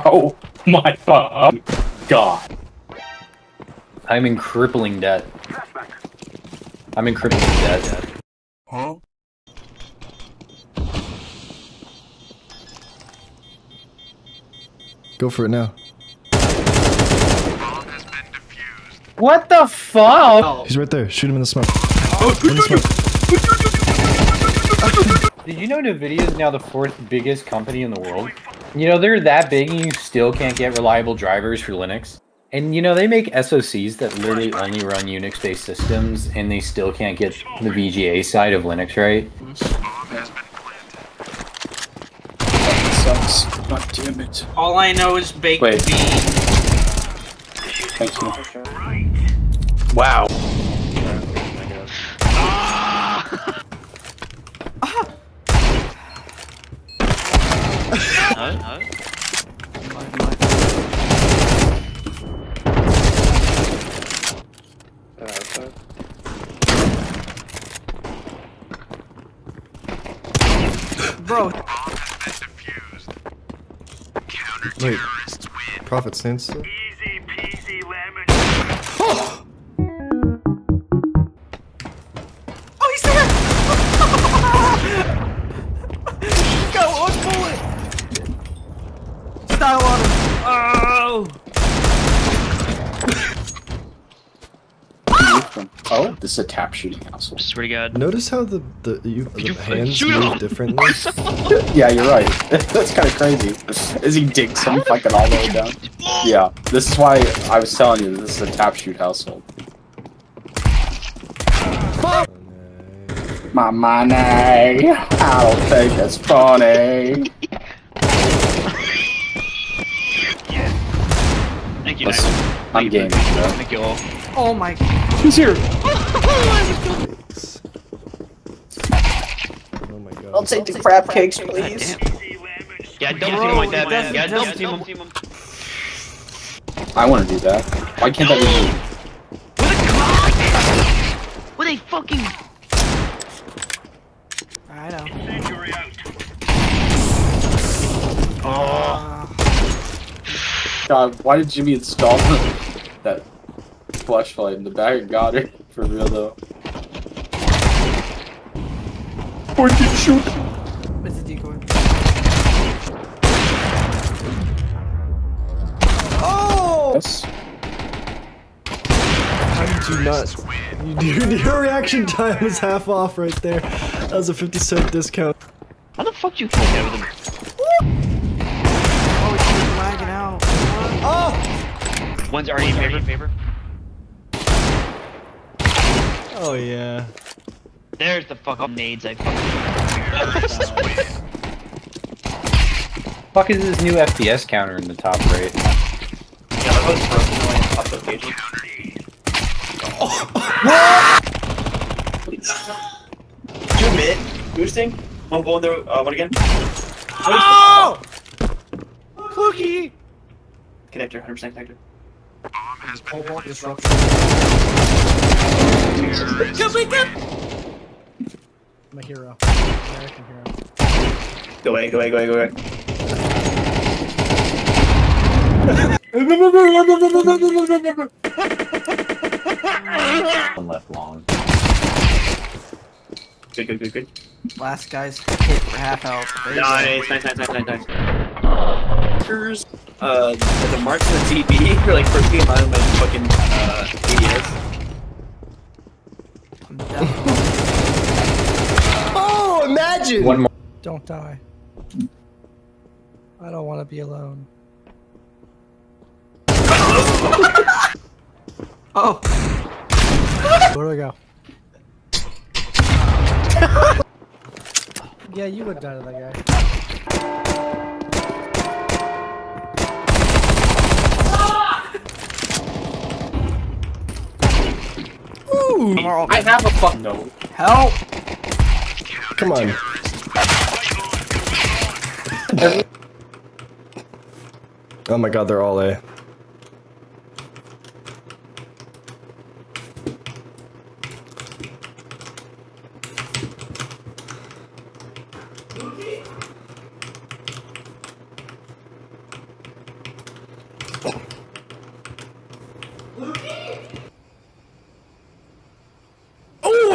Oh my god. I'm in crippling debt. I'm in crippling debt. Huh? Go for it now. What the fuck? He's right there. Shoot him in the smoke. In the smoke. Did you know NVIDIA is now the 4th biggest company in the world? You know, they're that big and you still can't get reliable drivers for Linux. And you know, they make SoCs that literally only run Unix-based systems and they still can't get the VGA side of Linux right. That sucks. God damn it. All I know is baked Wait. beans. Thank you. Wow. Bro. Wait. Prophet stands still? Easy peasy lemon. Oh, he's there! Go, one bullet! Style on him! Oh! Oh, this is a tap shooting household. Swear to God. Notice how the hands shoot move him? differently? Yeah, you're right. That's kind of crazy. As he digs him fucking all the way down. Yeah, this is why I was telling you this is a tap shoot household. My money, I don't think it's funny. Thank you, Listen, Knife. I'm gaming, bro. Thank you all. Oh my god. Who's here? Oh my god. I'll take the crab cakes, please. Yeah, double team him like that, man. Yeah, double team him. I want to do that. Why can't that be me? With a fucking... I know. God, why did Jimmy install that flashlight in the back? Got it. For real though. Why'd you shoot? It's a decoy. Oh! Yes. How did you not? Your reaction time was half off right there. That was a 50-cent discount. How the fuck do you fuck out of them? Oh, it's just lagging out. Oh! One's already in favor. Oh yeah. There's the fucking nades I fucking... Fuck is this new FPS counter in the top right? Yeah, that was personally up the page. You admit, boosting? One goal in there, what again? Oh! Plooky! Connector, 100% connector. Cobalt disruption. Complete them! I'm a hero. American hero. Go away, go away, go away, go away. One left long. Good, good, good, good. Last guy's hit for half health. There you go. Nice. The marks on the TV for like first game on my fucking ADS. I'm definitely... Oh, imagine! One more. Don't die. I don't want to be alone. Oh! Where do I go? Yeah, you would die to that guy. Ooh! I have a fuck no. Help! Come on. Oh my god, they're all A.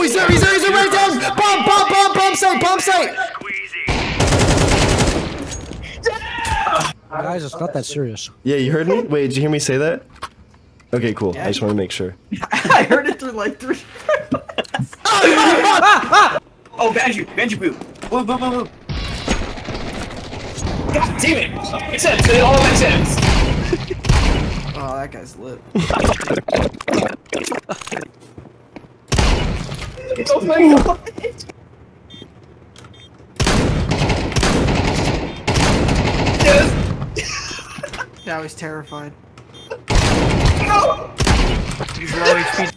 he's there, right down! Bomb site! Guys, it's not that serious. Yeah, you heard me? Wait, did you hear me say that? Okay, cool. I just want to make sure. I heard it through like 3. Oh, Banjo poop. Boom. God damn it! Makes sense. It all makes sense. Oh, that guy's lit. Oh my god! Yes! Now he's terrified. No! He's low HP.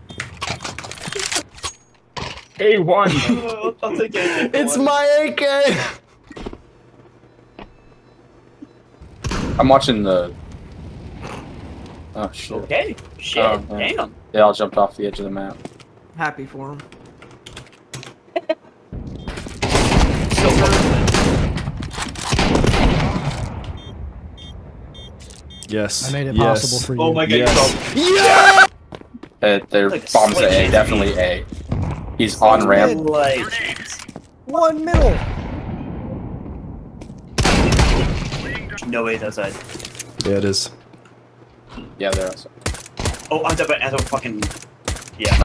A1. I'll take it. It's my AK! I'm watching the. Oh shit. Okay. Shit. Oh, Damn. They all jumped off the edge of the map. Happy for him. Yes. I made it possible for you. Oh my god, Yes. Their Like a bombs at A, sledgehammer. definitely A. He's on ramp. like. One middle. No way, it's outside. Yeah, it is. Yeah, they're outside. Oh, I thought fucking. Yeah.